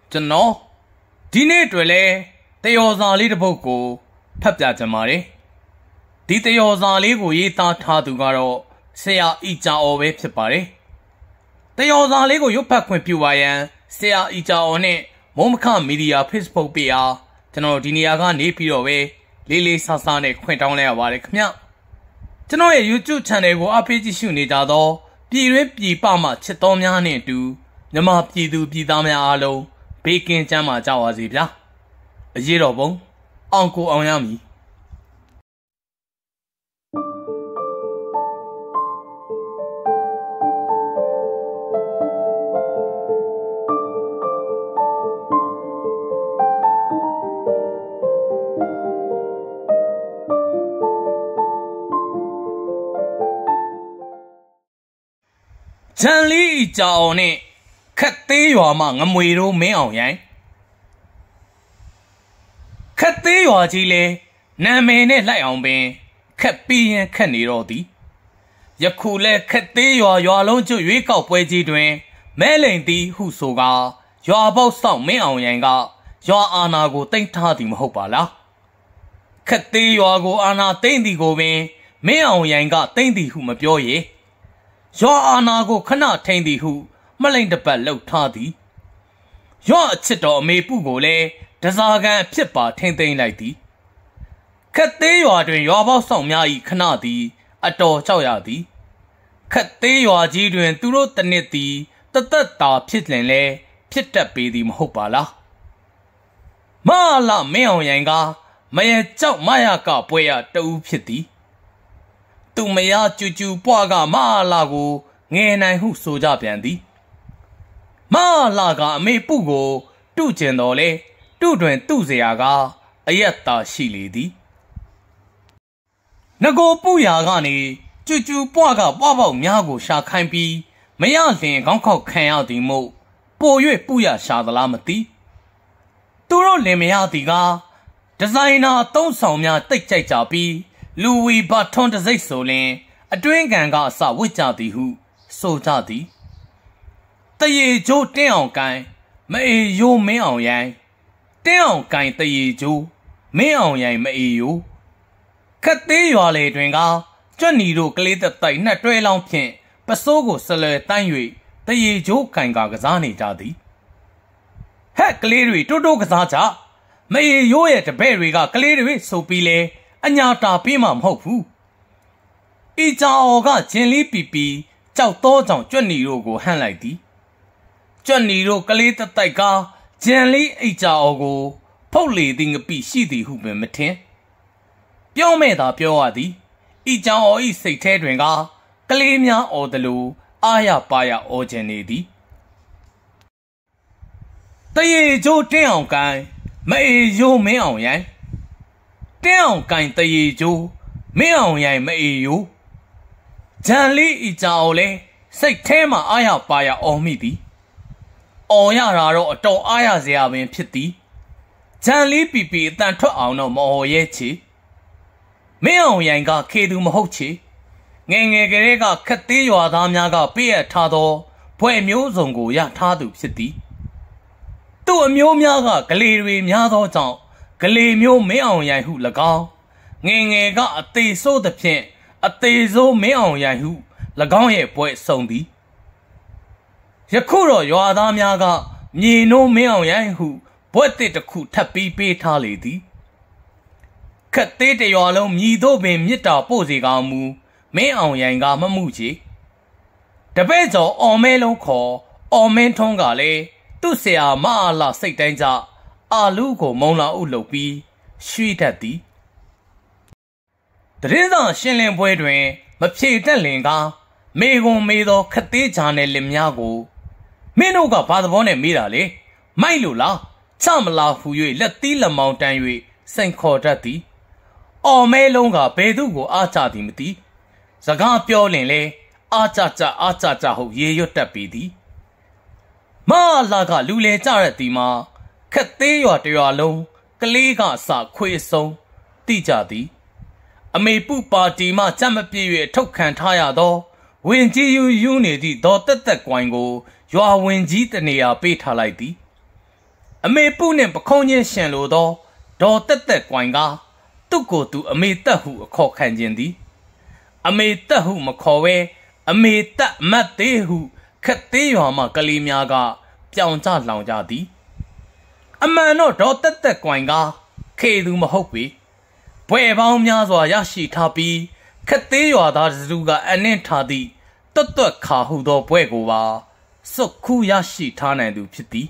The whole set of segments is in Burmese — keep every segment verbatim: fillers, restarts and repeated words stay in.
ကျွန်တော်ဒီနေ့တွေ့လဲတယောစာလေးတစ်ပုဒ်ကိုဖတ်ပြကြပါမယ်။ဒီတယောစာလေးကိုရေးသားထားသူကတော့ဆရာအီဂျာအော်ပဲဖြစ်ပါတယ်။တယောစာလေးကိုရုပ်ဖတ်ခွင့်ပြုပါရန်ဆရာအီဂျာအော်နဲ့မုံမခမီဒီယာ Facebook ပေအားကျွန်တော်ဒီနေရာကနေပြီးတော့ပဲလေးလေးဆာဆာနဲ့ခွင့်တောင်းလိုက်ရပါတယ်ခင်ဗျ။ကျွန်တော်ရဲ့ YouTube Channel ကိုအားပေးကြည့်ရှုနေကြသောပြည်တွင်းပြည်ပမှချစ်တော်များနဲ့အတူမြန်မာပြည်သူပြည်သားများအားလုံးဘေးကင်းကျန်းမာကြပါစေဗျာအရေးတော်ပုံအောင်ကိုအောင်ရမည်ဂျန်လီကြောင်နဲ့ခက်သေးရွာမှာငမွေတို့မင်းအောင်ရိုင်းခက်သေးရွာကြီးလဲနာမည်နဲ့လိုက်အောင်ပင်ခက်ပြီးရင်ခက်နေတော့သည်ယခုလဲခက်သေးရွာရွာလုံးကျွရွေးကောက်ပွဲကြီးတွင်မဲလိန်သည်ဟုဆိုကာရွာပေါက်ဆောင်မင်းအောင်ရိုင်းကရွာအာဏာကိုတိမ့်ထားသည်မဟုတ်ပါလားခက်သေးရွာကိုအာဏာတိမ့်သည်ကိုပင်မင်းအောင်ရိုင်းကတိမ့်သည်ဟုမပြောရရွာအာဏာကိုခဏထိန်သည်ဟုမလိန်တပတ်လှုပ်ထားသည်ရွာအချစ်တော်အမေပုကိုလည်းတစားကန်အဖြစ်ပါထိန်သိမ်းလိုက်သည်ခက်သေးရွာတွင်ရွာပေါက်ဆောင်များ၏ခဏသည်အတော်ကြောက်ရသည်ခက်သေးရွာကြီးတွင်သူတို့တနစ်သည်တသက်တာဖြစ်လင်လဲဖြစ်တတ်ပေသည်မဟုတ်ပါလားမလာမင်းအောင်ရိုင်ကမရကြောက်မရကပွဲရတူဖြစ်သည်သူမရကျူကျူပွားကမလာကိုငယ်နိုင်ဟုဆိုကြပြန်သည်မလာကအမေပုကိုတုကျင်တော်လဲတုတွင်တုเสียကအယက်တာရှိလေသည်ငကိုပုရာကနေကျူကျူပွားကပွားပေါက်များကိုရှာခိုင်းပြီးမရလင်ခေါင်းခေါက်ခံရသည်မို့ပို၍ပုရရှာသလားမသိသူတို့လင်မရသည်ကဒီဇိုင်နာသုံးဆောင်များတိတ်ကြိုက်ကြပြီးလူဝီဘာထွန်တစိတ်ဆိုလင်အတွင်းကန်ကအစဝစ်ကြသည်ဟုဆိုကြသည်တရေကျိုးတင်းအောင်ကိုင်းမအေယိုးမင်းအောင်ရိုင်းတင်းအောင်ကိုင်းတရေကျိုးမင်းအောင်ရိုင်းမအေယိုးခက်သေးရွာလေတွင်ကကြွနီတို့ကလေးသက်တိုက်နှက်တွဲလောင်းဖြင့်ပစိုးကိုဆလွယ်တန်း၍တရေကျိုးကိုင်းကကစားနေကြသည်ဟက်ကလေးတွေတိုးတိုးကစားကြမအေယိုးရဲ့တပည့်တွေကကလေးတွေဆိုပြီးလဲအညာတာပေးမှမဟုတ်ဘူးအီဂျာအော်ကဂျင်လီပီပီကြောက်သောကြောင့်ကြွနီတို့ကိုဟန့်လိုက်သည်ကြွနီတို့ကလေးတတိုက်ကဂျင်လီအီဂျာအော်ကိုဖုတ်လေသည်ငပိရှိသည်ဟုပင်မထင်ပြောမဲ့သာပြောရသည်အီဂျာအော်၏စိတ်ထဲတွင်ကကလေးများအော်သလိုအာရပါရအော်ခြင်းနေသည်တရေကျိုးတင်းအောင်ကိုင်းမအေယိုးမင်းအောင်ရိုင်းတင်းအောင်ကိုင်တရေကျိုးမင်းအောင်ရိုင်မအေယိုဂျန်လီအီဂျာအော်လဲစိတ်ထဲမှာအာရပါရအော်မိသည်အော်ရတာတော့အတော်အားရစရာပင်ဖြစ်သည်ဂျန်လီပီပီအတန်ထွက်အောင်တော့မအော်ရဲချေမင်းအောင်ရိုင်ကခေသူမဟုတ်ချေငယ်ငယ်ကလေးကခက်သေးရွာသားများကပေးအပ်ထားသောဘွဲ့မျိုးစုံကိုရထားသူဖြစ်သည်သူ့အမျိုးများကဂလေတွေများသောကြောင့်ဂလေမျိုးမင်းအောင်ရိုင်ဟု၎င်းငယ်ငယ်ကအသေးဆိုးသဖြင့်အသေးဆိုးမင်းအောင်ရိုင်ဟု၎င်းရဲ့ဘွဲ့ဆုံးသည်ယခုတော့ရွာသားများကမြေနိုးမင်းအောင်ရိုင်ဟုဘွဲ့တစ်တစ်ခုထပ်ပြီးပေးထားလေသည်ခက်သေးတရွာလုံးမြည်တို့ပင်မြစ်တာပို့စီကောင်မူမင်းအောင်ရိုင်ကမမှုချေတပည့်ကျော်အော်မဲလုံးခေါ်အော်မင်းထုံးကလည်းသူ့ဆရာမအားလာစိတ်တိုင်းကြအာလူကိုမုံလာဥလုပ်ပြီးရွှေ့တတ်သည်တရင်သာရှင်းလင်းပွဲတွင်မဖြေတတ်လင်ကမေကွန်မေသောခက်သေးချာနယ်လင်များကိုမင်းတို့ကဘာသဘောနဲ့မေးတာလေမိုက်လို့လားချမလားဟူ၍လက်သီးလက်မောင်းတန်း၍စိန်ခေါ်တတ်သည်အော်မဲလုံးကဘယ်သူကိုအားကြသည်မသိစကားပြောလင်လေအားကြကြအားကြကြဟုတ်ရေရွတ်တတ်ပေသည်မလာကလူလေကြရသည်မှာခက်သေးရွာတရွာလုံးကလေးကအစခွေဆုံးတိကြသည်အမေပုပါတီမှကြက်မပြည့်၍ထုတ်ခံထားရသောဝင်ကြီးယူယူနေသည့်ဒေါ်တက်တက်ကွိုင်ကိုရွာဝင်ကြီးတနေရာပေးထားလိုက်သည်အမေပုနှင့်ပခုံးချင်းရှင်လိုသောဒေါ်တက်တက်ကွိုင်ကသူ့ကိုယ်သူအမေတက်ဟုအခေါ်ခံခြင်းသည်အမေတက်ဟုမခေါ်ဝဲအမေတက်မတ်သေးဟုခက်သေးရွာမှကလေးများကပြောင်ကြလောင်ကြသည်အမှန်တော့ဒေါ်တက်တက်ကွိုင်ကခေသူမဟုတ်ပေဘွဲပေါင်းများစွာရရှိထားပြီးခက်သေးရွာသားစုကအနှင်းထားသည့်တွတ်တွတ်ခါဟုသောဘွဲကိုပါစွတ်ခူးရရှိထားနိုင်သူဖြစ်သည်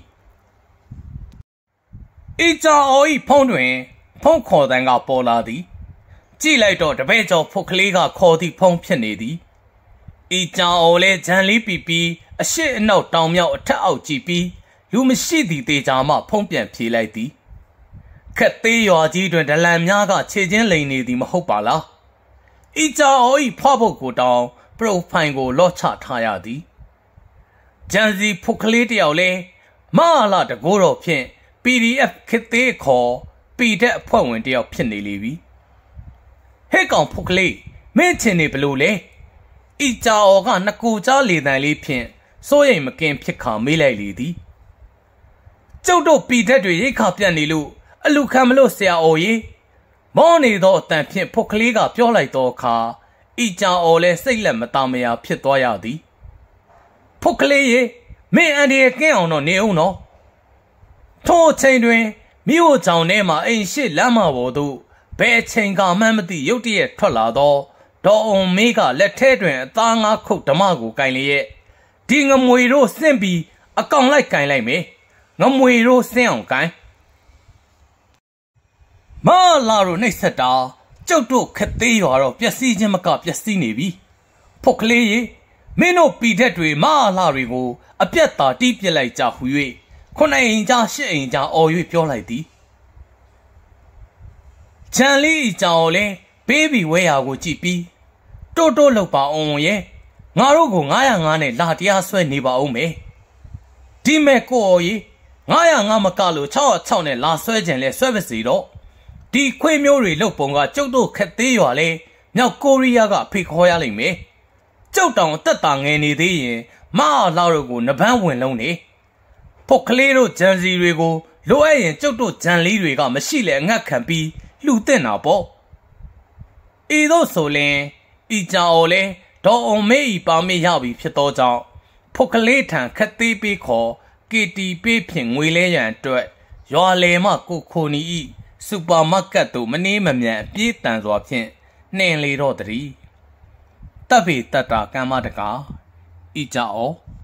ဤကြောင့်အော်ဤဖုံးတွင်ဖုံးခေါ်တန်းကပေါ်လာသည်ကြည့်လိုက်တော့တပည့်ကျော်ဖုတ်ကလေးကခေါ်သည့်ဖုံးဖြစ်နေသည်ဤကြောင့်အော်လဲဂျန်လေးပီပီအရှိအနောက်တောင်မြောက်အထက်အောက်ကြည့်ပြီးလူမရှိသည့်တေချာမှဖုံးပြန်ဖြေလိုက်သည်ခက်သေးရွာကြီးတွင်ဒလန်များကခြေချင်းလိန်နေသည်မဟုတ်ပါလားဤကြောင့်အော်ဤဖွားဖို့ကိုတောင်ပရိုဖိုင်ကိုလော့ချထားရသည်ဂျန်စီဖုတ်ကလေးတယောက်လဲမဟာလာတကိုးတော်ဖြင့် ပီ ဒီ အက်ဖ် ခစ်သေးခေါ်ပီတက်အဖွဲ့ဝင်တယောက်ဖြစ်နေလေပြီဟဲ့ကောင်ဖုတ်ကလေးမင်းချင်နေဘလို့လဲဤကြာအော်ကနှစ်ကူကြားလေတံလေးဖြင့်စိုးရိမ်မကင်းဖြစ်ခါမေးလိုက်လေသည်ကျုပ်တို့ပီတက်တွေရိတ်ခါပြတ်နေလို့အလူခံမလို့ဆရာအော်ကြီးမောနေသောအတန်ဖြင့်ဖုတ်ကလေးကပြောလိုက်သောအခါဤကြာအော်လဲစိတ်လက်မသားမရာဖြစ်သွားရသည်ဖုတ်ကလေးရေမင်းအန်ဒီရဲ့ကင်းအောင်တော့နေအောင်နော်ထိုအချိန်တွင်မြို့ကြောင်ထဲမှအိမ်ရှိလမ်းမပေါ်သို့ဘယ်အချိန်ကမှန်းမသိရုတ်တရက်ထွက်လာသောဒေါ်အောင်မေးကလက်ထဲတွင်အသားငါးခုတ်ဓမ္မကိုကင်လျက်ဒီငမွေတို့ဆင့်ပြီးအကောင်လိုက်ကင်လိုက်မယ်ငမွေတို့ဆင့်အောင်ကင်မလာတို့နှိပ်စက်တာကျုပ်တို့ခက်သေးရွာတော့ပျက်စီးခြင်းမကပျက်စီးနေပြီဖုတ်ကလေးရေမင်းတို့ပီတက်တွေမလာတွေကိုအပြတ်သာတီးပစ်လိုက်ကြဟူ၍ခုနှစ်အိမ်ကြားရှစ်အိမ်ကြားအော်၍ပြောလိုက်သည်ဂျန်လေးဤကြောင်လဲပေးပြီးဝဲရာကိုကြည့်ပြီးတိုးတိုးလောက်ပါအောင်ရဲ့ငါတို့ကိုငါးရာငါးနဲ့လာတရားဆွဲနေပါအောင်မယ်ဒီမဲ့ကိုအော်ကြီးငါးရာငါးမကလို့၆ရာ၆နဲ့လာဆွဲခြင်းလဲဆွဲပါစီတော့ဒီခွေးမျိုးတွေလုတ်ပုံကကျုပ်တို့ခက်သေးရွာလဲမြောက်ကိုရီးယားကဖိခေါ်ရလိမ့်မယ်ကျုပ်တောင်အသက်တာငယ်နေသေးရင်မအားလာတို့ကိုနပန်းဝင်လုံးနေဖုတ်ကလေးတို့ဂျန်စီတွေကိုလိုအပ်ရင်ကျုပ်တို့ဂျန်လေးတွေကမရှိလေအငတ်ခံပြီးလှူတဲ့နာပေါ့ဤသို့ဆိုလင်ဤကြောင်လဲဒေါ်အောင်မေးဤပါမေးရပြီဖြစ်သောကြောင့်ဖုတ်ကလေးထံခက်သေးပေးခေါ်ကီတီပေးဖြင့်ငွေလဲရန်အတွက်ရွာလေမှကိုခိုနီဤစူပါမားကတ်သို့မနှေးမမြန်ပြေးတန်စွာဖြင့်နှင်လေတော့တည်းတပ်ပေတတ်တာကမ်းမတကာဤကြောင်